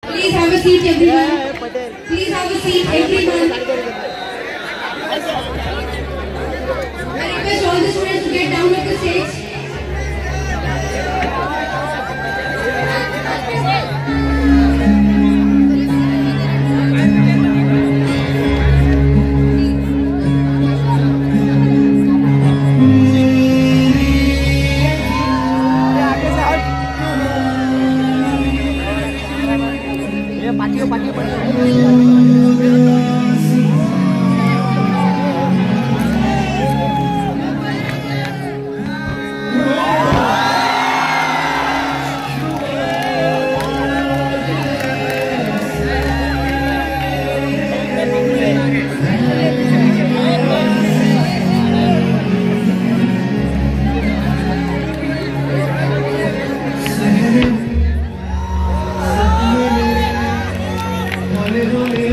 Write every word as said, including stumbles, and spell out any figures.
Please have a seat, everyone. Please have a seat, everyone. I request all the students to get down at the stage. Hallelujah.